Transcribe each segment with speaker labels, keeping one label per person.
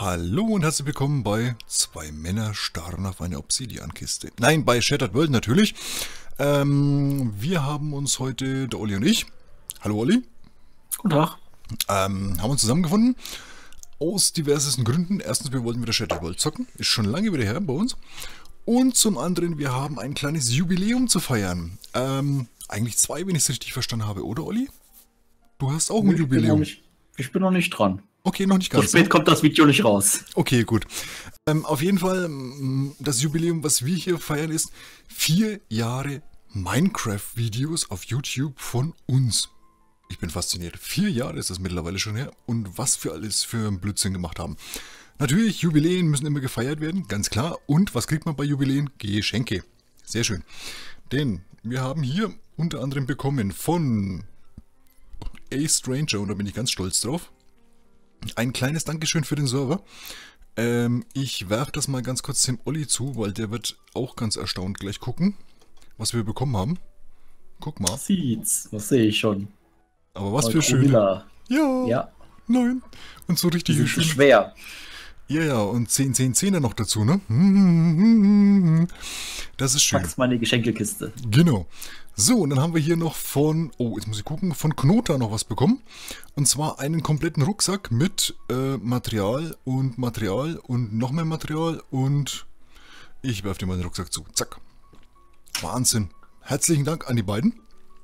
Speaker 1: Hallo und herzlich willkommen bei Zwei Männer starren auf eine Obsidian-Kiste. Nein, bei Shattered World natürlich. Wir haben uns heute, der Olli und ich, hallo Olli,
Speaker 2: Guten Tag.
Speaker 1: haben uns zusammengefunden. Aus diversesten Gründen. Erstens, wir wollten wieder Shattered World zocken. Ist schon lange wieder her bei uns. Und zum anderen, wir haben ein kleines Jubiläum zu feiern. Eigentlich zwei, wenn ich es richtig verstanden habe, oder Olli? Du hast auch ein Jubiläum.
Speaker 2: Ich bin noch nicht dran.
Speaker 1: Okay, noch nicht
Speaker 2: So
Speaker 1: ganz.
Speaker 2: spät kommt das Video nicht raus.
Speaker 1: Okay, gut. Auf jeden Fall, das Jubiläum, was wir hier feiern, ist 4 Jahre Minecraft-Videos auf YouTube von uns. Ich bin fasziniert. 4 Jahre ist das mittlerweile schon her. Und was wir alles für einen Blödsinn gemacht haben. Natürlich, Jubiläen müssen immer gefeiert werden, ganz klar. Und was kriegt man bei Jubiläen? Geschenke. Sehr schön. Denn wir haben hier unter anderem bekommen von A-Stranger, und da bin ich ganz stolz drauf, ein kleines Dankeschön für den Server. Ich werfe das mal ganz kurz dem Olli zu, weil der wird auch ganz erstaunt gleich gucken, was wir bekommen haben. Guck mal.
Speaker 2: Sieht's, das sehe ich schon.
Speaker 1: Aber was für schöne. Ja.
Speaker 2: Ja.
Speaker 1: Nein. Und so richtig
Speaker 2: Die sind
Speaker 1: schön.
Speaker 2: schwer.
Speaker 1: Ja, und 10 noch dazu, ne? Das ist schön.
Speaker 2: Pack's mal in die Geschenkekiste.
Speaker 1: Genau. So, und dann haben wir hier noch von, oh, jetzt muss ich gucken, von Knota noch was bekommen. Und zwar einen kompletten Rucksack mit Material und noch mehr Material. Und ich werfe dir mal den Rucksack zu. Zack. Wahnsinn. Herzlichen Dank an die beiden.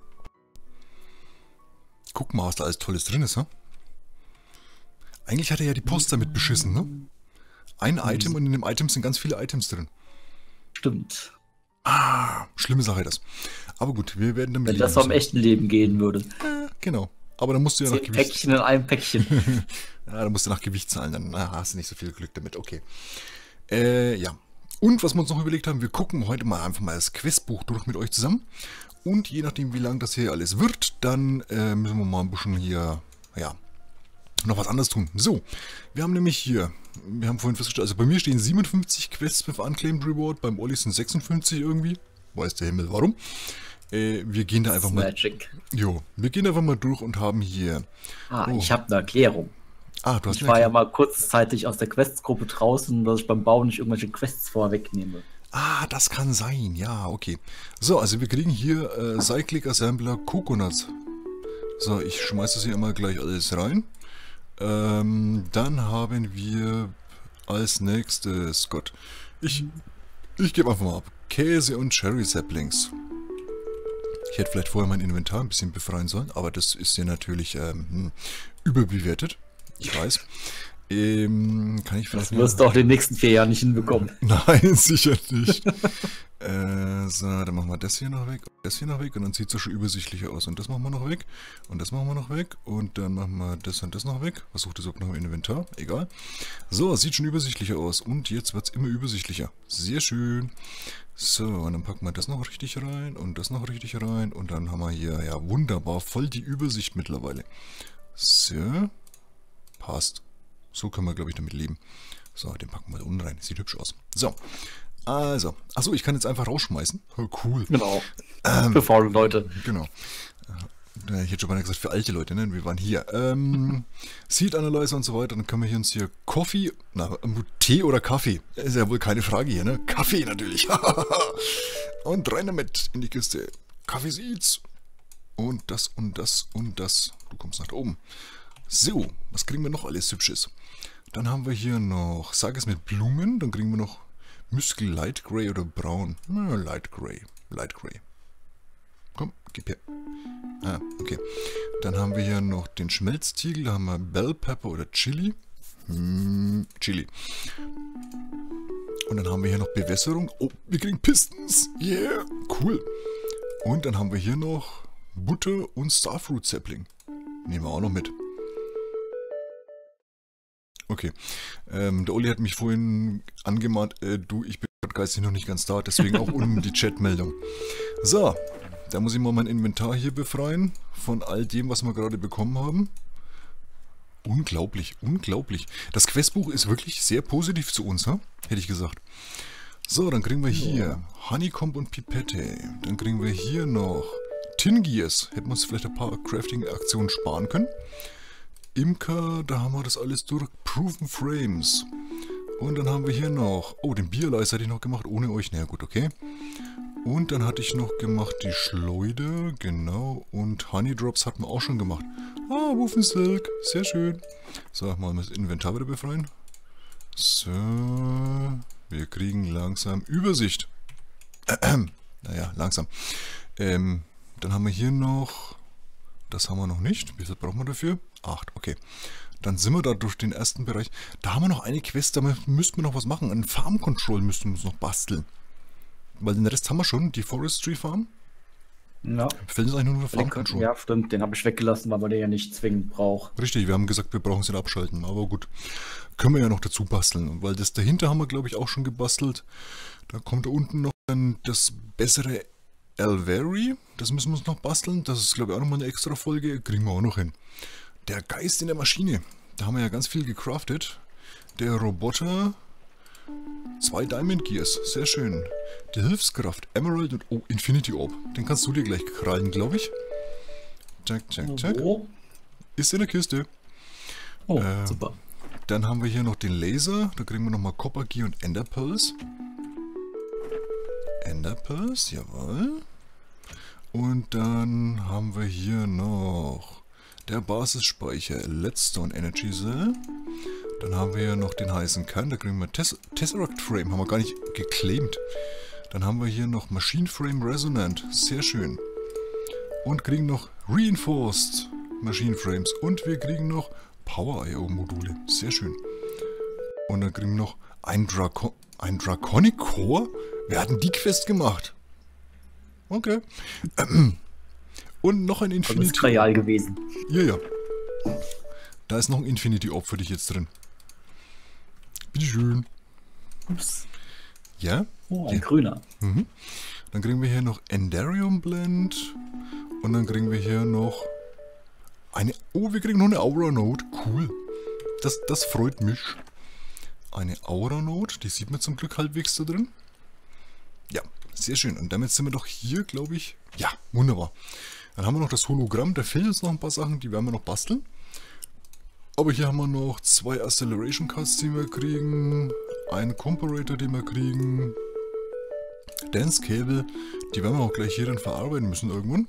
Speaker 1: Guck mal, was da alles Tolles drin ist, ha? Eigentlich hat er ja die Post damit beschissen, ne? Ein Item und in dem Item sind ganz viele Items drin.
Speaker 2: Stimmt.
Speaker 1: Ah, schlimme Sache das. Aber gut, wir werden damit
Speaker 2: Wenn das so im echten Leben gehen würde.
Speaker 1: Genau. Aber dann musst du ja nach
Speaker 2: 10
Speaker 1: Gewicht...
Speaker 2: Päckchen in einem Päckchen.
Speaker 1: Ja, dann musst du nach Gewicht zahlen, dann hast du nicht so viel Glück damit. Okay. Ja. Und was wir uns noch überlegt haben, wir gucken heute mal einfach mal das Questbuch durch mit euch zusammen. Und je nachdem, wie lang das hier alles wird, dann müssen wir mal ein bisschen hier, ja, noch was anderes tun. So, wir haben nämlich hier, wir haben vorhin festgestellt, also bei mir stehen 57 Quests mit Unclaimed Reward, beim Olli sind 56 irgendwie. Weiß der Himmel warum. Wir gehen da einfach mal.
Speaker 2: Magic.
Speaker 1: Jo, wir gehen einfach mal durch und haben hier.
Speaker 2: Ich habe eine Erklärung.
Speaker 1: Ah, du hast
Speaker 2: Ich war ja mal kurzzeitig aus der Questgruppe draußen, dass ich beim Bauen nicht irgendwelche Quests vorwegnehme.
Speaker 1: Ah, das kann sein. Ja, okay. So, also wir kriegen hier Cyclic Assembler Coconuts. So, ich schmeiße das hier immer gleich alles rein. Dann haben wir als nächstes, Gott, ich gebe einfach mal ab. Käse und Cherry Saplings. Ich hätte vielleicht vorher mein Inventar ein bisschen befreien sollen, aber das ist ja natürlich überbewertet. Ich weiß. Kann ich vielleicht...
Speaker 2: Das wirst du auch in den nächsten 4 Jahren nicht hinbekommen.
Speaker 1: Nein, sicher nicht. So, dann machen wir das hier noch weg, das hier noch weg und dann sieht es so schon übersichtlicher aus. Und das machen wir noch weg und das machen wir noch weg und dann machen wir das und das noch weg. Was sucht das überhaupt noch im Inventar? Egal. So, sieht schon übersichtlicher aus und jetzt wird es immer übersichtlicher. Sehr schön. So, und dann packen wir das noch richtig rein und das noch richtig rein und dann haben wir hier, ja wunderbar, voll die Übersicht mittlerweile. So, passt. So können wir, glaube ich, damit leben. So, den packen wir da unten rein. Sieht hübsch aus. So, also. Achso, ich kann jetzt einfach rausschmeißen. Oh, cool.
Speaker 2: Genau. Für faule Leute.
Speaker 1: Genau. Ich hätte schon mal gesagt, für alte Leute, ne? Wir waren hier. Seed Analyzer und so weiter. Dann können wir hier uns hier Tee oder Kaffee. Ist ja wohl keine Frage hier, ne? Kaffee natürlich. Und rein damit in die Kiste. Kaffee Seeds. Und das und das und das. Du kommst nach oben. So, was kriegen wir noch alles Hübsches? Dann haben wir hier noch, sag es mit Blumen, dann kriegen wir noch Muskel Light Grey oder Braun. Light Grey, Light Grey. Komm, gib her. Ah, okay. Dann haben wir hier noch den Schmelztiegel, da haben wir Bell Pepper oder Chili. Chili. Und dann haben wir hier noch Bewässerung. Oh, wir kriegen Pistons. Yeah, cool. Und dann haben wir hier noch Butter und Starfruit Sapling. Nehmen wir auch noch mit. Okay, der Olli hat mich vorhin angemahnt, du, ich bin geistig noch nicht ganz da, deswegen auch unten die Chatmeldung. So, da muss ich mal mein Inventar hier befreien, von all dem, was wir gerade bekommen haben. Unglaublich, unglaublich. Das Questbuch ist wirklich sehr positiv zu uns, hätte ich gesagt. So, dann kriegen wir hier Honeycomb und Pipette. Dann kriegen wir hier noch Tin Gears. Hätten wir uns vielleicht ein paar Crafting-Aktionen sparen können. Imker, da haben wir das alles durch. Proven Frames. Und dann haben wir hier noch, oh, den Bierleis hatte ich noch gemacht, ohne euch, na gut, okay. Und dann hatte ich noch gemacht die Schleuder, genau, und Honey Drops hatten wir auch schon gemacht. Ah, Wufensilk, sehr schön. So, mal das Inventar wieder befreien. So, wir kriegen langsam Übersicht. Naja, langsam. Dann haben wir hier noch, das haben wir noch nicht. Wie viel brauchen wir dafür? 8, okay. Dann sind wir da durch den ersten Bereich. Da haben wir noch eine Quest, da müssten wir noch was machen. Ein Farm Control müssten wir uns noch basteln. Weil den Rest haben wir schon, die Forestry Farm.
Speaker 2: Ja.
Speaker 1: Fällt uns eigentlich nur Farm Control.
Speaker 2: Ja, stimmt, den habe ich weggelassen, weil man den ja nicht zwingend braucht.
Speaker 1: Richtig, wir haben gesagt, wir brauchen es nicht abschalten. Aber gut, können wir ja noch dazu basteln. Weil das dahinter haben wir, glaube ich, auch schon gebastelt. Da kommt da unten noch dann das bessere Alvary. Das müssen wir uns noch basteln. Das ist, glaube ich, auch nochmal eine extra Folge. Kriegen wir auch noch hin. Der Geist in der Maschine. Da haben wir ja ganz viel gecraftet. Der Roboter. 2 Diamond Gears. Sehr schön. Die Hilfskraft. Emerald und oh, Infinity Orb. Den kannst du dir gleich krallen, glaube ich. Zack, zack, zack.
Speaker 2: Wo?
Speaker 1: Ist in der Kiste.
Speaker 2: Oh, super.
Speaker 1: Dann haben wir hier noch den Laser. Da kriegen wir nochmal Copper Gear und Ender Pearls. Ender Pearls, jawohl. Und dann haben wir hier noch der Basisspeicher Leadstone Energy Cell. Dann haben wir hier noch den heißen Kern, da kriegen wir Tesseract Frame, haben wir gar nicht geclaimed. Dann haben wir hier noch Machine Frame Resonant, sehr schön. Und kriegen noch Reinforced Machine Frames. Und wir kriegen noch Power IO Module, sehr schön. Und dann kriegen wir noch ein Draconic Core. Wir hatten die Quest gemacht. Okay. Und noch ein Infinity.
Speaker 2: Das ist real gewesen.
Speaker 1: Ja, ja. Da ist noch ein Infinity Orb für dich jetzt drin. Bitteschön.
Speaker 2: Ups.
Speaker 1: Ja?
Speaker 2: Oh, ein grüner.
Speaker 1: Mhm. Dann kriegen wir hier noch Endarium Blend. Und dann kriegen wir hier noch eine... Oh, wir kriegen noch eine Aura Node. Cool. Das freut mich. Eine Aura Node. Die sieht man zum Glück halbwegs da drin. Ja, sehr schön. Und damit sind wir doch hier, glaube ich... Ja, wunderbar. Dann haben wir noch das Hologramm. Da fehlen uns noch ein paar Sachen, die werden wir noch basteln. Aber hier haben wir noch 2 Acceleration Cards, die wir kriegen. Einen Comparator, den wir kriegen. Dance Cable. Die werden wir auch gleich hier dann verarbeiten müssen irgendwann.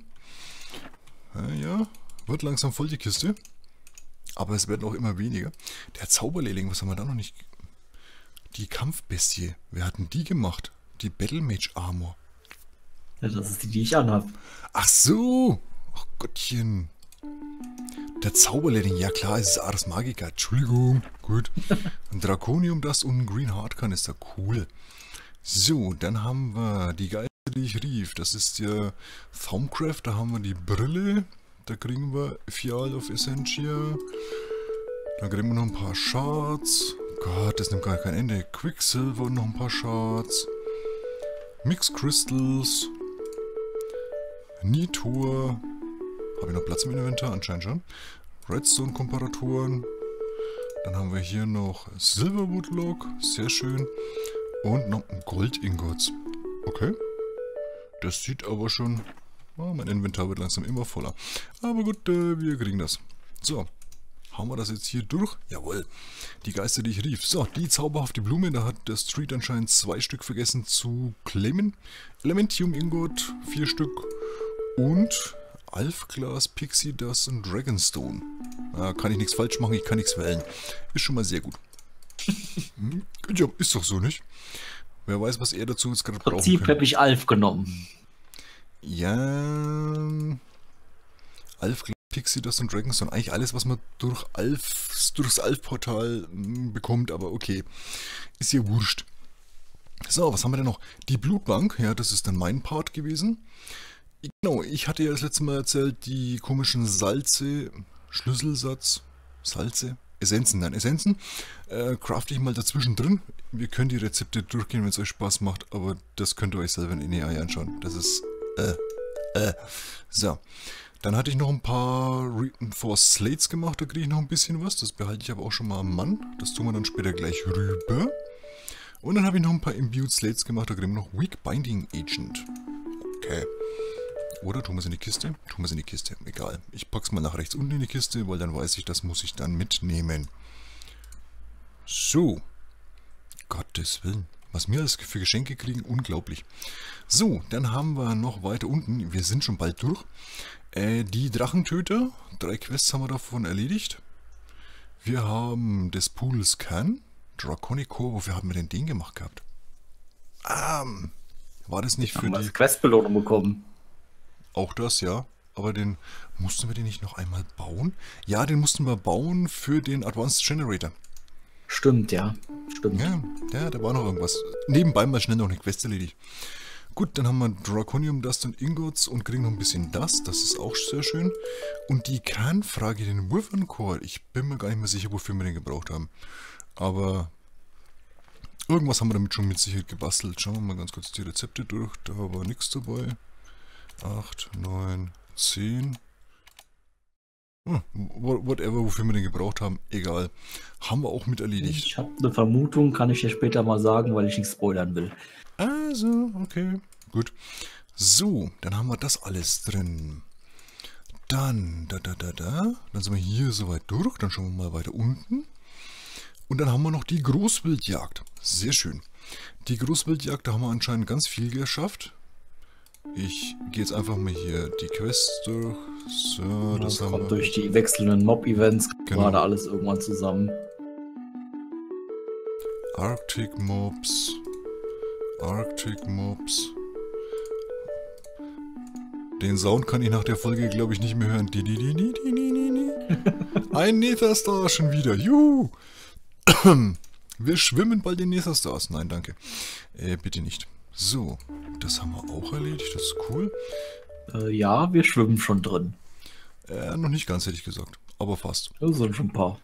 Speaker 1: Ja, wird langsam voll die Kiste. Aber es werden auch immer weniger. Der Zauberlehrling, was haben wir da noch nicht? Die Kampfbestie. Wer hat denn die gemacht? Die Battle Mage Armor.
Speaker 2: Ja, das ist die ich anhab.
Speaker 1: Ach so. Ach Gottchen. Der Zauberlehrling, ja klar, es ist Ars Magica. Entschuldigung. Gut. Ein Draconium Dust und ein Green Heart Kanister. Cool. So, dann haben wir die Geister, die ich rief. Das ist ja Thaumcraft. Da haben wir die Brille. Da kriegen wir Fial of Essentia. Dann kriegen wir noch ein paar Shards. Gott, das nimmt gar kein Ende. Quicksilver und noch ein paar Shards. Mix Crystals. Nitor. Habe ich noch Platz im Inventar? Anscheinend schon. Redstone-Komparatoren. Dann haben wir hier noch Silverwood Log. Sehr schön. Und noch Gold-Ingots. Okay. Das sieht aber schon... Oh, mein Inventar wird langsam immer voller. Aber gut, wir kriegen das. So. Haben wir das jetzt hier durch? Jawohl. Die Geister, die ich rief. So, die zauberhafte Blume. Da hat der Street anscheinend 2 Stück vergessen zu claimen. Elementium Ingot, 4 Stück. Und Alfglas, Pixie Dust und Dragonstone. Da kann ich nichts falsch machen, ich kann nichts wählen. Ist schon mal sehr gut. Ja, ist doch so, nicht? Wer weiß, was er dazu jetzt gerade brauchen
Speaker 2: Prinzip
Speaker 1: könnte.
Speaker 2: habe ich Alf genommen.
Speaker 1: Ja. Alfglas, Pixie Dust und Dragonstone. Eigentlich alles, was man durchs Alf-Portal bekommt, aber okay. Ist ja wurscht. So, was haben wir denn noch? Die Blutbank, ja, das ist dann mein Part gewesen. Genau, ich hatte ja das letzte Mal erzählt, die komischen Salze, Schlüsselsatz, Salze, Essenzen, nein, Essenzen, crafte ich mal dazwischen drin. Wir können die Rezepte durchgehen, wenn es euch Spaß macht, aber das könnt ihr euch selber in AI anschauen. Das ist, So, dann hatte ich noch ein paar Reinforced Slates gemacht, da kriege ich noch ein bisschen was. Das behalte ich aber auch schon mal am Mann. Das tun wir dann später gleich rüber. Und dann habe ich noch ein paar Imbued Slates gemacht, da kriegen wir noch Weak Binding Agent. Okay. Oder tun wir es in die Kiste? Tun wir es in die Kiste. Egal. Ich pack's mal nach rechts unten in die Kiste, weil dann weiß ich, das muss ich dann mitnehmen. So. Gottes Willen. Was wir alles für Geschenke kriegen, unglaublich. So, dann haben wir noch weiter unten, wir sind schon bald durch, die Drachentöter. 3 Quests haben wir davon erledigt. Wir haben des Pools Kern, Draconico, wofür haben wir denn den gemacht gehabt? War das nicht für die...
Speaker 2: Questbelohnung bekommen.
Speaker 1: Auch das, ja. Aber den mussten wir den nicht noch einmal bauen? Ja, den mussten wir bauen für den Advanced Generator.
Speaker 2: Stimmt, ja. Stimmt.
Speaker 1: Ja, da war noch irgendwas. Nebenbei mal schnell noch eine Quest erledigt. Gut, dann haben wir Draconium Dust und Ingots und kriegen noch ein bisschen Dust. Das ist auch sehr schön. Und die Kernfrage, den Wyvern Core, ich bin mir gar nicht mehr sicher, wofür wir den gebraucht haben. Aber irgendwas haben wir damit schon mit Sicherheit gebastelt. Schauen wir mal ganz kurz die Rezepte durch. Da war nichts dabei. 8, 9, 10. Whatever, wofür wir den gebraucht haben, egal. Haben wir auch mit erledigt.
Speaker 2: Ich habe eine Vermutung, kann ich dir später mal sagen, weil ich nicht spoilern will.
Speaker 1: Also, okay, gut. So, dann haben wir das alles drin. Dann, dann sind wir hier soweit durch. Dann schauen wir mal weiter unten. Und dann haben wir noch die Großwildjagd. Sehr schön. Die Großwildjagd, da haben wir anscheinend ganz viel geschafft. Ich gehe jetzt einfach mal hier die Quests durch. So,
Speaker 2: das haben wir durch die wechselnden Mob-Events gerade alles irgendwann zusammen.
Speaker 1: Arctic Mobs. Arctic Mobs. Den Sound kann ich nach der Folge, glaube ich, nicht mehr hören. Ein Netherstar schon wieder. Juhu! Wir schwimmen bald in Netherstars. Nein, danke. Bitte nicht. So, das haben wir auch erledigt. Das ist cool.
Speaker 2: Ja, wir schwimmen schon drin.
Speaker 1: Noch nicht ganz, hätte ich gesagt. Aber fast.
Speaker 2: Das sind schon ein paar.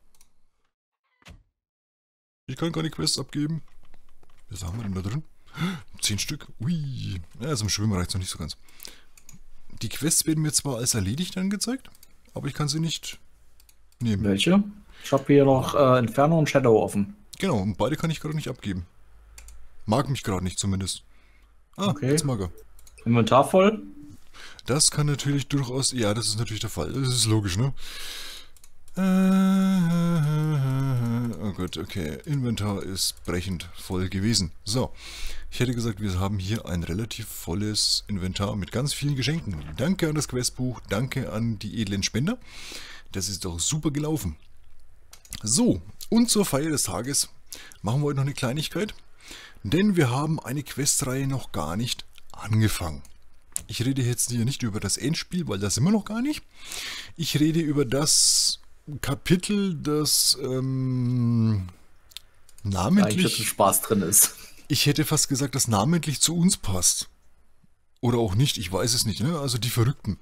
Speaker 1: Ich kann keine Quests abgeben. Was haben wir denn da drin? 10 Stück. Ui. Ja, also im Schwimmen reicht es noch nicht so ganz. Die Quests werden mir zwar als erledigt angezeigt, aber ich kann sie nicht nehmen.
Speaker 2: Welche? Ich habe hier noch Inferno und Shadow offen.
Speaker 1: Genau, und beide kann ich gerade nicht abgeben. Mag mich gerade nicht zumindest.
Speaker 2: Okay.
Speaker 1: Jetzt mag er.
Speaker 2: Inventar voll?
Speaker 1: Das kann natürlich durchaus... Ja, das ist natürlich der Fall. Das ist logisch, ne? Oh Gott, okay. Inventar ist brechend voll gewesen. So. Ich hätte gesagt, wir haben hier ein relativ volles Inventar mit ganz vielen Geschenken. Danke an das Questbuch. Danke an die edlen Spender. Das ist doch super gelaufen. So. Und zur Feier des Tages machen wir heute noch eine Kleinigkeit. Denn wir haben eine Questreihe noch gar nicht angefangen. Ich rede jetzt hier nicht über das Endspiel, weil das sind wir noch gar nicht. Ich rede über das Kapitel, das namentlich...
Speaker 2: Spaß drin ist.
Speaker 1: Ich hätte fast gesagt, das namentlich zu uns passt. Oder auch nicht, ich weiß es nicht, ne? Also die Verrückten.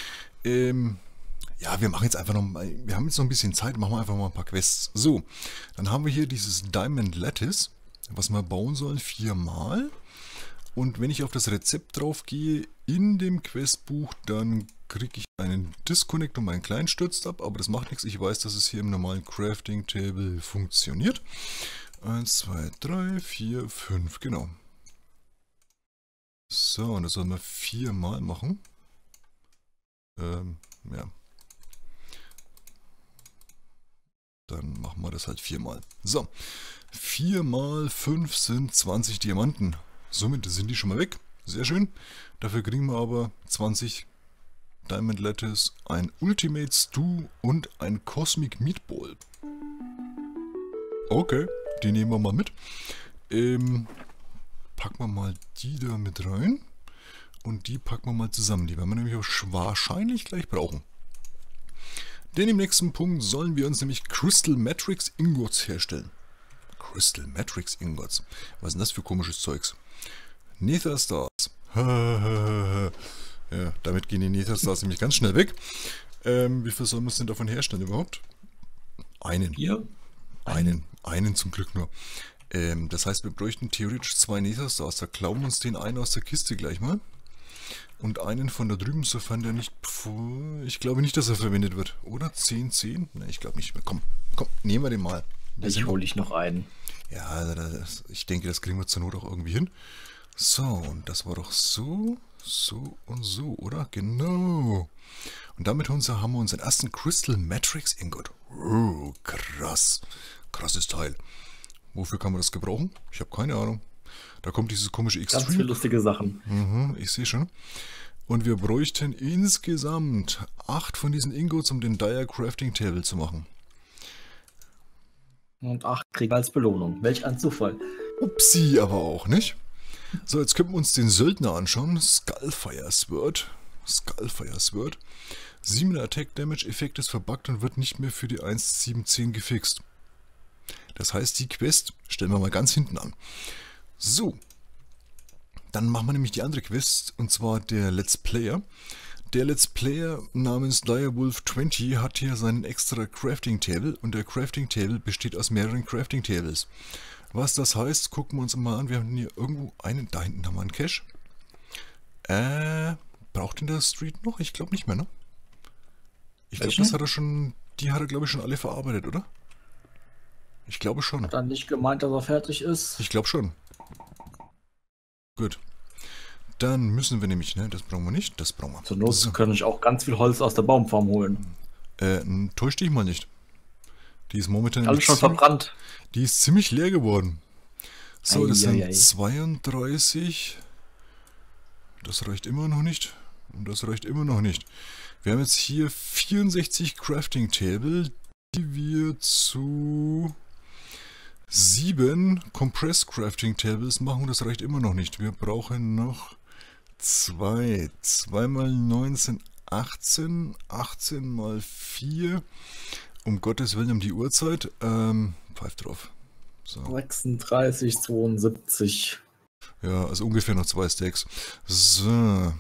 Speaker 1: Ja, wir machen jetzt einfach noch mal, wir haben jetzt noch ein bisschen Zeit, machen wir einfach mal ein paar Quests. So, dann haben wir hier dieses Diamond Lattice, was wir bauen sollen, 4-mal. Und wenn ich auf das Rezept drauf gehe in dem Questbuch, dann kriege ich einen Disconnect und meinen Client stürzt ab, aber das macht nichts. Ich weiß, dass es hier im normalen Crafting Table funktioniert. 1, 2, 3, 4, 5, genau. So, und das sollen wir 4-mal machen. Ja. Dann machen wir das halt 4-mal. So, 4 mal 5 sind 20 Diamanten. Somit sind die schon mal weg. Sehr schön. Dafür kriegen wir aber 20 Diamond Lattice, ein Ultimate Stew und ein Cosmic Meatball. Okay, die nehmen wir mal mit. Packen wir mal die da mit rein. Und die packen wir mal zusammen. Die werden wir nämlich auch wahrscheinlich gleich brauchen. Denn im nächsten Punkt sollen wir uns nämlich Crystal Matrix Ingots herstellen. Crystal Matrix Ingots. Was ist denn das für komisches Zeugs? Netherstars. Ja, damit gehen die Netherstars nämlich ganz schnell weg. Wie viel sollen wir uns denn davon herstellen überhaupt? Einen.
Speaker 2: Hier?
Speaker 1: Einen zum Glück nur. Das heißt, wir bräuchten theoretisch 2 Netherstars. Da klauen wir uns den einen aus der Kiste gleich mal. Und einen von da drüben, sofern der nicht... Ich glaube nicht, dass er verwendet wird. Oder? 10, 10? Ne, ich glaube nicht mehr. Komm, nehmen wir den mal.
Speaker 2: Ich hole ich noch einen.
Speaker 1: Ja, ich denke, das kriegen wir zur Not auch irgendwie hin. So, und das war doch so. So und so, oder? Genau. Und damit haben wir unseren ersten Crystal Matrix Ingot. Oh, krass. Krasses Teil. Wofür kann man das gebrauchen? Ich habe keine Ahnung. Da kommt dieses komische
Speaker 2: Ganz viele lustige Sachen.
Speaker 1: Ich sehe schon. Und wir bräuchten insgesamt 8 von diesen Ingots, um den Dire Crafting Table zu machen.
Speaker 2: Und 8 kriegen wir als Belohnung. Welch ein Zufall.
Speaker 1: Upsi, aber auch, nicht? So, jetzt können wir uns den Söldner anschauen. Skullfire Sword. 7 Attack Damage Effekt ist verbuggt und wird nicht mehr für die 1.7.10 gefixt. Das heißt, die Quest stellen wir mal ganz hinten an. So. Dann machen wir nämlich die andere Quest, und zwar der Let's Player. Der Let's Player namens Direwolf20 hat hier seinen extra Crafting Table, und der Crafting Table besteht aus mehreren Crafting Tables. Was das heißt, gucken wir uns mal an. Wir haben hier irgendwo einen, da hinten haben wir einen Cache. Braucht ihn der Street noch? Ich glaube nicht mehr, ne? Ich glaube, das hat er schon, die hat er glaube ich schon alle verarbeitet, oder? Ich glaube schon.
Speaker 2: Hat er nicht gemeint, dass er fertig ist?
Speaker 1: Ich glaube schon. Gut. Dann müssen wir nämlich, ne, das brauchen wir nicht, das brauchen wir.
Speaker 2: Zur Not kann ich auch ganz viel Holz aus der Baumfarm holen.
Speaker 1: Täusch dich mal nicht. Die ist momentan
Speaker 2: alles schon verbrannt.
Speaker 1: Die ist ziemlich leer geworden. So, das sind 32. Das reicht immer noch nicht. Und das reicht immer noch nicht. Wir haben jetzt hier 64 Crafting Table, die wir zu 7 Compressed Crafting Tables machen. Das reicht immer noch nicht. Wir brauchen noch 2. 2 mal 19, 18. 18 mal 4. Um Gottes Willen, um die Uhrzeit. Pfeif drauf. So.
Speaker 2: 36, 72.
Speaker 1: Ja, also ungefähr noch 2 Stacks. So.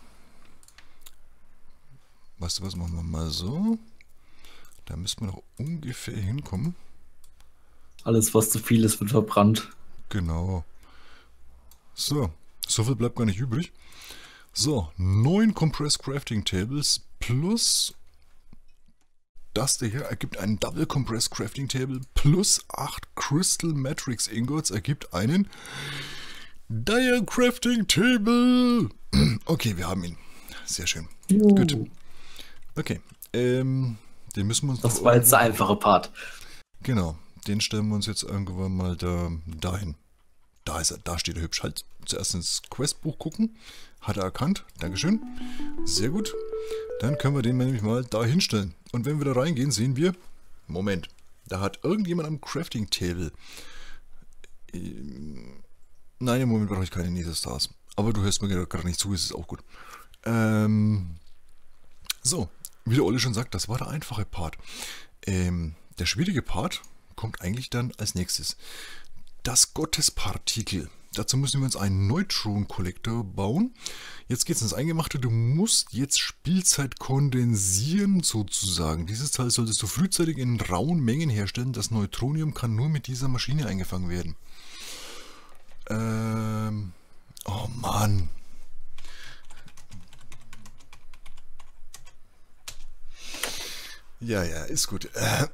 Speaker 1: Weißt du was, machen wir mal so. Da müssen wir noch ungefähr hinkommen.
Speaker 2: Alles, was zu viel ist, wird verbrannt.
Speaker 1: Genau. So, so viel bleibt gar nicht übrig. So, 9 Compressed Crafting Tables plus das hier ergibt einen Double Compressed Crafting Table plus 8 Crystal Matrix Ingots ergibt einen Dire Crafting Table. Okay, wir haben ihn. Sehr schön. Gut. Okay, den müssen wir uns
Speaker 2: Das war jetzt der einfache Part.
Speaker 1: Genau, den stellen wir uns jetzt irgendwann mal dahin. Da ist er, da steht er hübsch. Halt zuerst ins Questbuch gucken. Hat er erkannt. Dankeschön. Sehr gut. Dann können wir den nämlich mal da hinstellen. Und wenn wir da reingehen, sehen wir, Moment, da hat irgendjemand am Crafting Table. Nein, im Moment brauche ich keine Nether Stars. Aber du hörst mir gerade nicht zu, ist es auch gut. So, wie der Olle schon sagt, das war der einfache Part. Der schwierige Part kommt eigentlich dann als nächstes. Das Gottespartikel. Dazu müssen wir uns einen Neutron-Kollektor bauen. Jetzt geht es ins Eingemachte. Du musst jetzt Spielzeit kondensieren, sozusagen. Dieses Teil solltest du frühzeitig in rauen Mengen herstellen. Das Neutronium kann nur mit dieser Maschine eingefangen werden. Oh Mann. Ja, ist gut.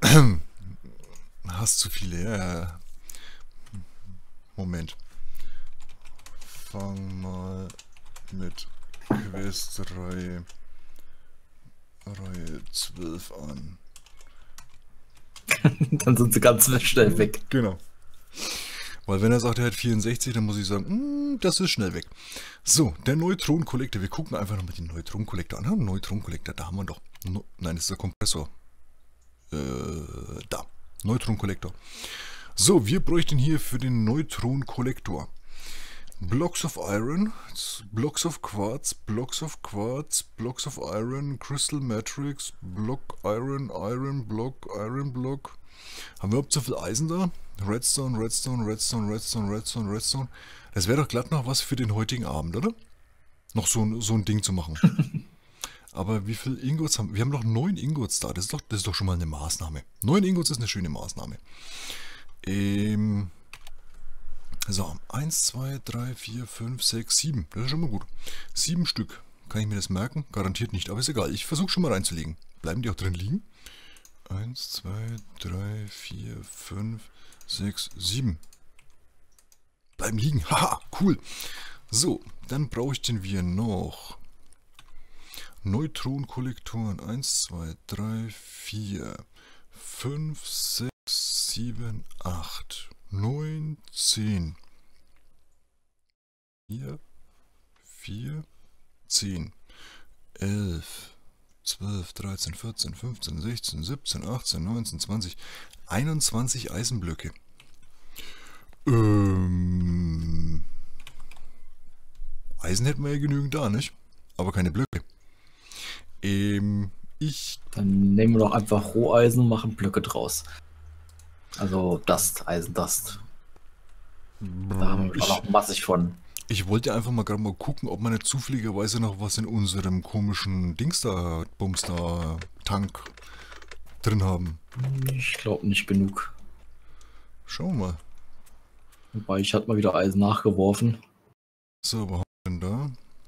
Speaker 1: Hast zu viele, ja. Moment. Fang mal mit Quest-Reihe Reihe 12 an.
Speaker 2: Dann sind sie ganz schnell weg.
Speaker 1: Genau. Weil wenn er sagt, er hat 64, dann muss ich sagen, das ist schnell weg. So, der Neutron-Kollektor. Wir gucken einfach nochmal den Neutron-Kollektor an. Neutron-Kollektor, da haben wir doch. Nein, das ist der Kompressor. Da. Neutron-Kollektor. So, wir bräuchten hier für den Neutron-Kollektor Blocks of Iron, Blocks of Quartz, Blocks of Quartz, Blocks of Iron, Crystal Matrix, Block Iron, Iron Block, Iron Block. Haben wir überhaupt so viel Eisen da? Redstone, Redstone, Redstone, Redstone, Redstone, Redstone. Das wäre doch glatt noch was für den heutigen Abend, oder? Noch so ein Ding zu machen. Aber wie viele Ingots haben wir? Wir haben noch 9 Ingots da. Das ist doch schon mal eine Maßnahme. 9 Ingots ist eine schöne Maßnahme. So, 1, 2, 3, 4, 5, 6, 7. Das ist schon mal gut. 7 Stück. Kann ich mir das merken? Garantiert nicht, aber ist egal. Ich versuche schon mal reinzulegen. Bleiben die auch drin liegen? 1, 2, 3, 4, 5, 6, 7. Bleiben liegen. Haha, cool. So, dann bräuchten wir noch Neutronenkollektoren 1, 2, 3, 4, 5, 6, 7, 8, 9, 10. 4, 10, 11, 12, 13, 14, 15, 16, 17, 18, 19, 20, 21 Eisenblöcke. Eisen hätten wir ja genügend da, nicht? Aber keine Blöcke.
Speaker 2: Dann nehmen wir doch einfach Roheisen und machen Blöcke draus. Also Dust, Eisendust. Da haben wir auch massig von.
Speaker 1: Ich wollte einfach mal gerade mal gucken, ob wir nicht zufälligerweise noch was in unserem komischen Dings da, Bums da, Tank drin haben.
Speaker 2: Ich glaube nicht genug.
Speaker 1: Schauen wir mal.
Speaker 2: Wobei ich hatte mal wieder Eisen nachgeworfen.
Speaker 1: So, was haben wir denn da?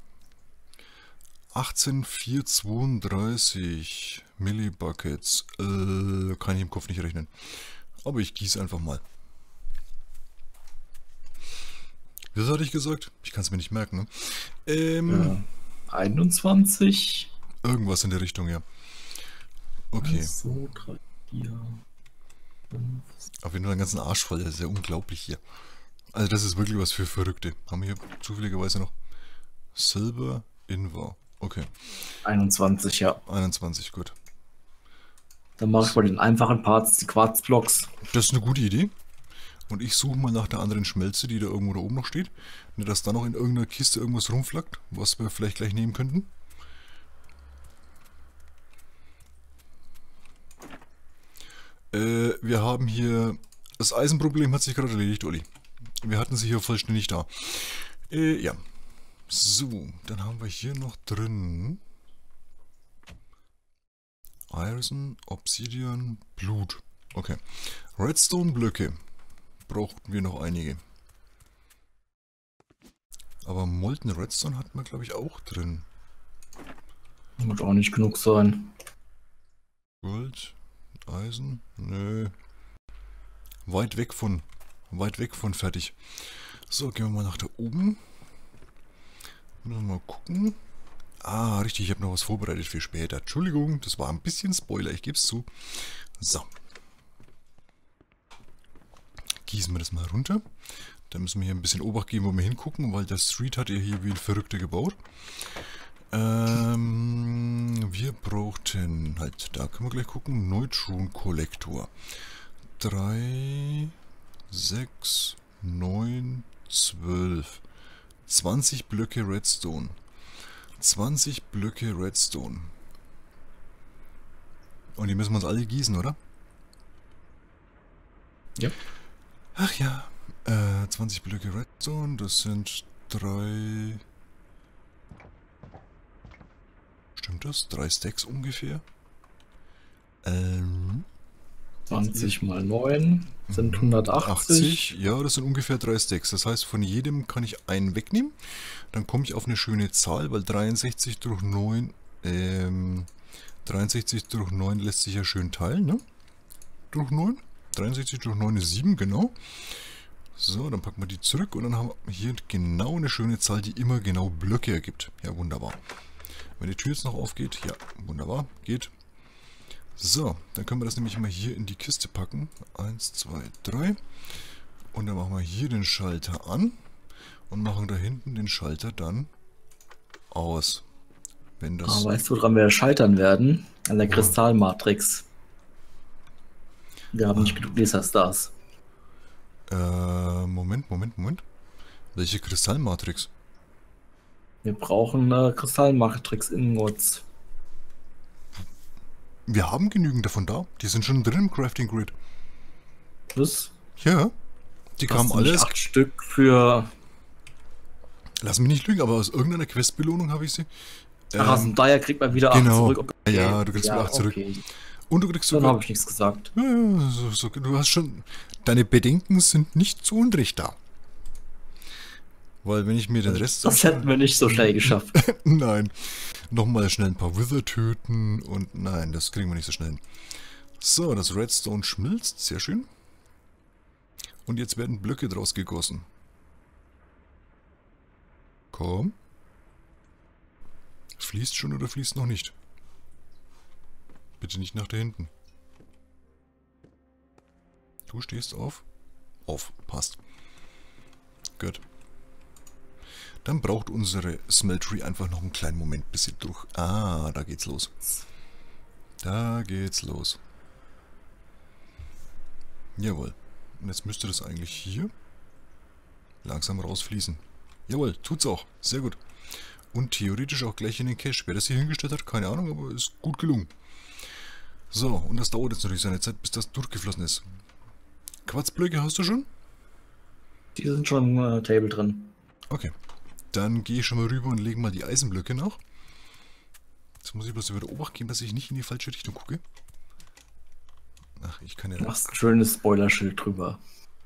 Speaker 1: 18,432 Millibuckets. Kann ich im Kopf nicht rechnen. Aber ich gieße einfach mal. Was hatte ich gesagt? Ich kann es mir nicht merken, ne?
Speaker 2: 21.
Speaker 1: Irgendwas in der Richtung, ja. Okay.
Speaker 2: 1, 2, 3, 4, 5.
Speaker 1: Auf jeden Fall einen ganzen Arsch voll. Das ist ja unglaublich hier. Also das ist wirklich was für Verrückte. Haben wir hier zufälligerweise noch Silber Invar. Okay.
Speaker 2: 21, ja.
Speaker 1: 21, gut.
Speaker 2: Dann mache ich bei den einfachen Parts die Quarzblocks.
Speaker 1: Das ist eine gute Idee. Und ich suche mal nach der anderen Schmelze, die da irgendwo da oben noch steht. Nicht, dass da noch in irgendeiner Kiste irgendwas rumflackt, was wir vielleicht gleich nehmen könnten. Wir haben hier... Das Eisenproblem hat sich gerade erledigt, Olli. Wir hatten sie hier vollständig da. Ja. So, dann haben wir hier noch drin... Eisen, Obsidian, Blut. Okay. Redstone-Blöcke. Brauchten wir noch einige. Aber Molten Redstone hatten wir, glaube ich, auch drin.
Speaker 2: Wird auch nicht genug sein.
Speaker 1: Gold, Eisen, nö. Weit weg von fertig. So, gehen wir mal nach da oben. Müssen wir mal gucken. Ah, richtig, ich habe noch was vorbereitet für später. Entschuldigung, das war ein bisschen Spoiler, ich gebe es zu. So. Gießen wir das mal runter. Da müssen wir hier ein bisschen Obacht geben, wo wir hingucken, weil der Street hat ja hier wie ein Verrückter gebaut. Wir brauchten, halt, da können wir gleich gucken, Neutron-Kollektor. 3, 6, 9, 12. 20 Blöcke Redstone. 20 Blöcke Redstone. Und die müssen wir uns alle gießen, oder?
Speaker 2: Ja.
Speaker 1: Ach ja, 20 Blöcke Redstone, das sind 3... Stimmt das? 3 Stacks ungefähr?
Speaker 2: 20 mal 9 sind 180.
Speaker 1: Ja, das sind ungefähr 3 Stacks. Das heißt, von jedem kann ich einen wegnehmen. Dann komme ich auf eine schöne Zahl, weil 63 durch 9... 63 durch 9 lässt sich ja schön teilen, ne? Durch 9. 63 durch 9 ist 7, genau. So, dann packen wir die zurück und dann haben wir hier genau eine schöne Zahl, die immer genau Blöcke ergibt. Ja, wunderbar. Wenn die Tür jetzt noch aufgeht, ja, wunderbar, geht. So, dann können wir das nämlich mal hier in die Kiste packen. 1, 2, 3. Und dann machen wir hier den Schalter an und machen da hinten den Schalter dann aus. Wenn das...
Speaker 2: Weißt du, woran wir scheitern werden? An der Kristallmatrix. Wir haben nicht genug Laserstars.
Speaker 1: Moment. Welche Kristallmatrix?
Speaker 2: Wir brauchen eine Kristallmatrix Ingots.
Speaker 1: Wir haben genügend davon da. Die sind schon drin im Crafting Grid.
Speaker 2: Was?
Speaker 1: Ja. Die kamen alles.
Speaker 2: 8 Stück für...
Speaker 1: Lass mich nicht lügen, aber aus irgendeiner Questbelohnung habe ich sie.
Speaker 2: Ach, daher kriegt man wieder 8 zurück. Okay.
Speaker 1: Ja, du kriegst wieder 8 zurück.
Speaker 2: Okay.
Speaker 1: Und du kriegst
Speaker 2: Dann
Speaker 1: sogar...
Speaker 2: habe ich nichts gesagt.
Speaker 1: Ja, du hast schon... Deine Bedenken sind nicht zu Unrecht da. Weil wenn ich mir den Rest...
Speaker 2: Das hätten wir nicht so schnell geschafft.
Speaker 1: Nein. Nochmal schnell ein paar Wither töten und... Nein, das kriegen wir nicht so schnell hin. So, das Redstone schmilzt. Sehr schön. Und jetzt werden Blöcke draus gegossen. Komm. Fließt schon oder fließt noch nicht? Bitte nicht nach da hinten. Du stehst auf? Auf. Passt. Gut. Dann braucht unsere Smeltery einfach noch einen kleinen Moment, bis sie durch... Ah, da geht's los. Da geht's los. Jawohl. Und jetzt müsste das eigentlich hier langsam rausfließen. Jawohl, tut's auch. Sehr gut. Und theoretisch auch gleich in den Cache. Wer das hier hingestellt hat, keine Ahnung, aber ist gut gelungen. So, und das dauert jetzt natürlich seine Zeit, bis das durchgeflossen ist. Quarzblöcke hast du schon?
Speaker 2: Die sind schon im Table drin.
Speaker 1: Okay. Dann gehe ich schon mal rüber und lege mal die Eisenblöcke nach. Jetzt muss ich bloß wieder Obacht geben, dass ich nicht in die falsche Richtung gucke. Ach, ich kann ja...
Speaker 2: Machst ein schönes Spoilerschild drüber.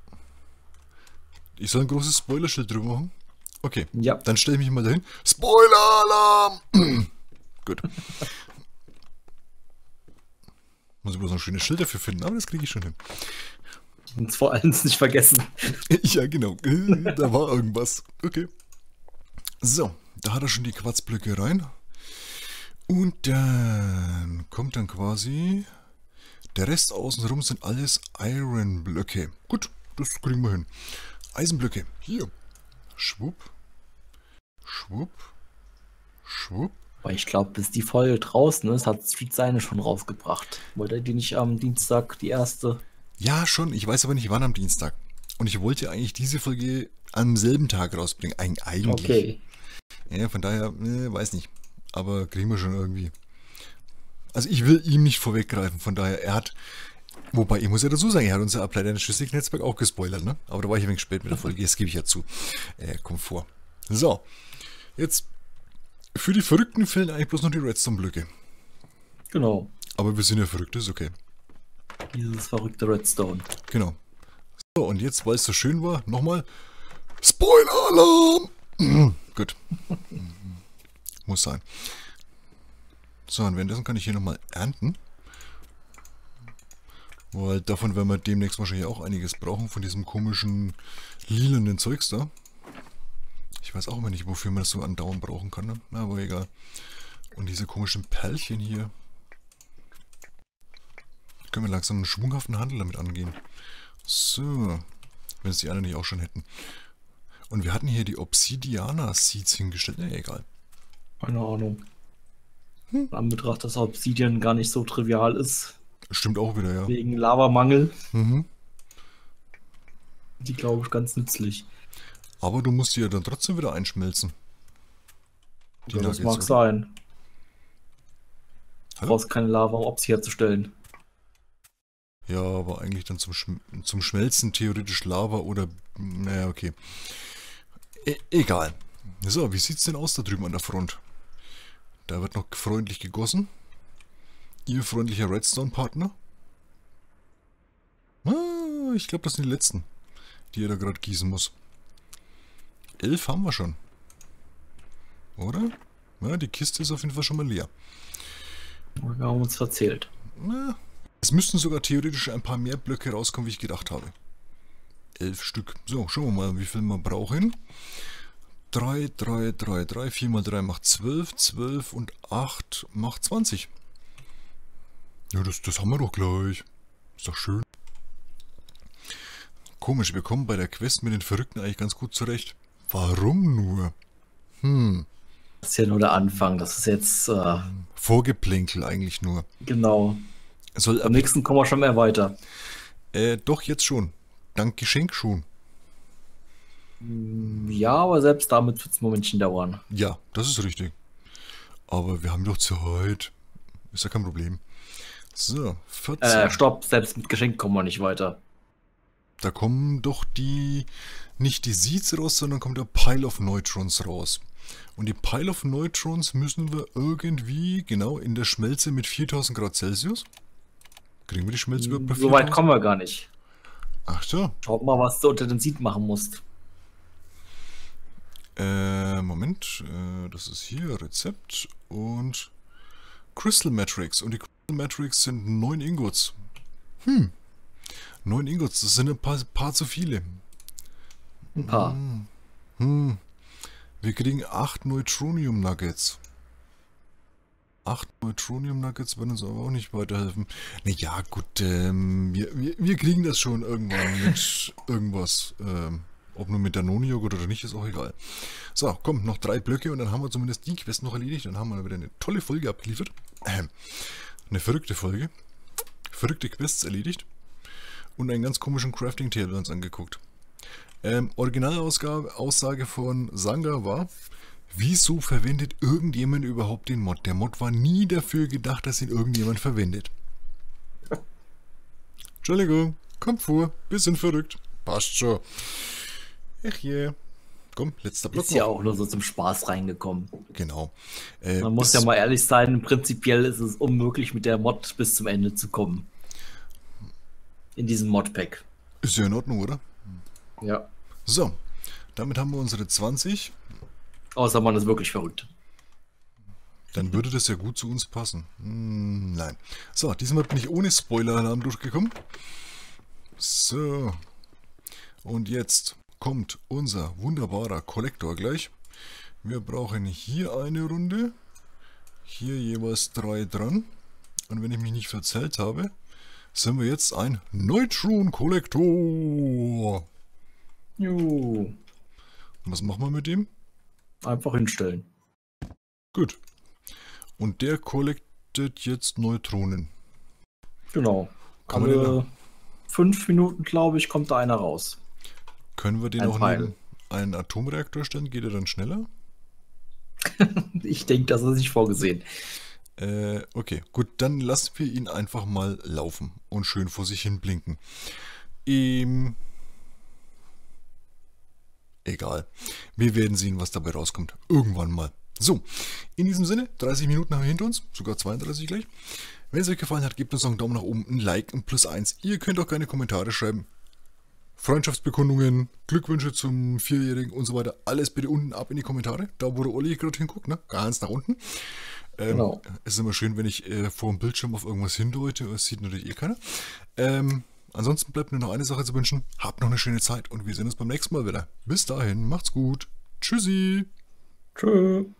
Speaker 1: Ich soll ein großes Spoilerschild drüber machen? Okay,
Speaker 2: ja.
Speaker 1: Dann stelle ich mich mal dahin. Spoiler-Alarm! Gut. Muss ich bloß noch ein schönes Schild dafür finden, aber das kriege ich schon hin.
Speaker 2: Und vor allem nicht vergessen.
Speaker 1: Ja, genau. Da war irgendwas. Okay. So, da hat er schon die Quarzblöcke rein. Und dann kommt dann quasi... Der Rest außenrum sind alles Iron-Blöcke. Gut, das kriegen wir hin. Eisenblöcke. Hier. Schwupp. Schwupp. Schwupp.
Speaker 2: Weil ich glaube, bis die Folge draußen ist, hat Street seine schon rausgebracht. Wollte die nicht am Dienstag die erste?
Speaker 1: Ja, schon. Ich weiß aber nicht, wann am Dienstag. Und ich wollte eigentlich diese Folge am selben Tag rausbringen. Eigentlich.
Speaker 2: Okay.
Speaker 1: Ja, von daher, weiß nicht. Aber kriegen wir schon irgendwie. Also ich will ihm nicht vorweggreifen, von daher, er hat, wobei ich muss ja dazu sagen, er hat unser Ableiter in das Schlüsselnetzwerk auch gespoilert, ne? Aber da war ich ein wenig spät mit der Folge, das gebe ich ja zu. Kommt vor. So, jetzt, für die Verrückten fehlen eigentlich bloß noch die Redstone-Blöcke.
Speaker 2: Genau.
Speaker 1: Aber wir sind ja verrückt, ist okay.
Speaker 2: Dieses verrückte Redstone.
Speaker 1: Genau. So, und jetzt, weil es so schön war, nochmal, Spoiler-Alarm! Gut. Muss sein. So, und währenddessen kann ich hier nochmal ernten. Weil davon werden wir demnächst wahrscheinlich auch einiges brauchen, von diesem komischen lilanen Zeugs da. Ich weiß auch immer nicht, wofür man das so andauernd brauchen kann, ne? Aber egal. Und diese komischen Perlchen hier. Können wir langsam einen schwunghaften Handel damit angehen. So. Wenn es die anderen nicht auch schon hätten. Und wir hatten hier die Obsidiana Seeds hingestellt. Na, egal.
Speaker 2: Keine Ahnung. An Betracht, dass Obsidian gar nicht so trivial ist.
Speaker 1: Stimmt auch wieder, ja.
Speaker 2: Wegen Lavamangel.
Speaker 1: Mhm.
Speaker 2: Die glaube ich ganz nützlich.
Speaker 1: Aber du musst die ja dann trotzdem wieder einschmelzen.
Speaker 2: Ja, das mag sein. Du brauchst keine Lava, um Obsi herzustellen.
Speaker 1: Ja, aber eigentlich dann zum Schmelzen theoretisch Lava oder... Naja, okay. Egal. So, wie sieht's denn aus da drüben an der Front? Da wird noch freundlich gegossen. Ihr freundlicher Redstone-Partner. Ah, ich glaube, das sind die letzten, die er da gerade gießen muss. 11 haben wir schon. Oder? Ja, die Kiste ist auf jeden Fall schon mal leer.
Speaker 2: Wir haben uns verzählt.
Speaker 1: Na, es müssten sogar theoretisch ein paar mehr Blöcke rauskommen, wie ich gedacht habe. 11 Stück. So, schauen wir mal, wie viel wir brauchen. 3, 3, 3, 3, 4 mal 3 macht 12, 12 und 8 macht 20. Ja, das haben wir doch gleich. Ist doch schön. Komisch, wir kommen bei der Quest mit den Verrückten eigentlich ganz gut zurecht. Warum nur?
Speaker 2: Das ist ja nur der Anfang, das ist jetzt...
Speaker 1: Vorgeplänkel eigentlich nur.
Speaker 2: Genau. Am nächsten kommen wir schon mehr weiter.
Speaker 1: Doch, jetzt schon. Dank Geschenk schon.
Speaker 2: Ja, aber selbst damit wird es ein Momentchen dauern.
Speaker 1: Ja, das ist richtig. Aber wir haben doch Zeit. Ist ja kein Problem. So, 14.
Speaker 2: Stopp, selbst mit Geschenk kommen wir nicht weiter.
Speaker 1: Da kommen doch nicht die Seeds raus, sondern kommt der Pile of Neutrons raus. Und die Pile of Neutrons müssen wir irgendwie, genau, in der Schmelze mit 4000 Grad Celsius. Kriegen wir die Schmelze überhaupt bei 4000?
Speaker 2: So weit kommen wir gar nicht.
Speaker 1: Ach so.
Speaker 2: Schaut mal, was du unter den Seed machen musst.
Speaker 1: Moment, das ist hier Rezept und Crystal Matrix. Und die Crystal Matrix sind 9 Ingots. 9 Ingots, das sind ein paar zu viele.
Speaker 2: Ein paar.
Speaker 1: Wir kriegen 8 Neutronium Nuggets. 8 Neutronium Nuggets werden uns aber auch nicht weiterhelfen. Naja, gut, wir kriegen das schon irgendwann mit irgendwas. Ob nur mit Danone-Joghurt oder nicht, ist auch egal. So, komm, noch 3 Blöcke und dann haben wir zumindest die Quest noch erledigt. Dann haben wir wieder eine tolle Folge abgeliefert. Eine verrückte Folge. Verrückte Quests erledigt. Und einen ganz komischen Crafting-Table uns angeguckt. Originalaussage von Sanga war: Wieso verwendet irgendjemand überhaupt den Mod? Der Mod war nie dafür gedacht, dass ihn irgendjemand verwendet. Entschuldigung, kommt vor, bisschen verrückt. Passt schon. Ach je. Komm, letzter Block.
Speaker 2: Ist ja auch nur so zum Spaß reingekommen.
Speaker 1: Genau.
Speaker 2: Man muss ja mal ehrlich sein, prinzipiell ist es unmöglich, mit der Mod bis zum Ende zu kommen. In diesem Modpack.
Speaker 1: Ist ja in Ordnung, oder?
Speaker 2: Ja.
Speaker 1: So, damit haben wir unsere 20.
Speaker 2: Außer man ist wirklich verrückt.
Speaker 1: Dann würde das ja gut zu uns passen. Nein. So, diesmal bin ich ohne Spoiler-Alarm durchgekommen. So. Und jetzt kommt unser wunderbarer Kollektor gleich. Wir brauchen hier eine Runde. Hier jeweils 3 dran. Und wenn ich mich nicht verzählt habe, sind wir jetzt ein Neutron-Kollektor.
Speaker 2: Juhu.
Speaker 1: Was machen wir mit dem?
Speaker 2: Einfach hinstellen.
Speaker 1: Gut. Und der kollektiert jetzt Neutronen.
Speaker 2: Genau.
Speaker 1: Kann man
Speaker 2: Alle 5 Minuten, glaube ich, kommt da einer raus.
Speaker 1: Können wir den auch neben einen Atomreaktor stellen? Geht er dann schneller?
Speaker 2: Ich denke, das ist nicht vorgesehen.
Speaker 1: Okay, gut, dann lassen wir ihn einfach mal laufen und schön vor sich hin blinken. Egal. Wir werden sehen, was dabei rauskommt. Irgendwann mal. So, in diesem Sinne, 30 Minuten haben wir hinter uns, sogar 32 gleich. Wenn es euch gefallen hat, gebt uns noch einen Daumen nach oben, ein Like, ein +1. Ihr könnt auch gerne Kommentare schreiben. Freundschaftsbekundungen, Glückwünsche zum 4-Jährigen und so weiter. Alles bitte unten ab in die Kommentare. Da, wo der Olli gerade hinguckt, ne? Ganz nach unten.
Speaker 2: Genau.
Speaker 1: Es ist immer schön, wenn ich vor dem Bildschirm auf irgendwas hindeute. Das sieht natürlich eh keiner. Ansonsten bleibt nur noch eine Sache zu wünschen. Habt noch eine schöne Zeit und wir sehen uns beim nächsten Mal wieder. Bis dahin, macht's gut. Tschüssi.
Speaker 2: Tschüss.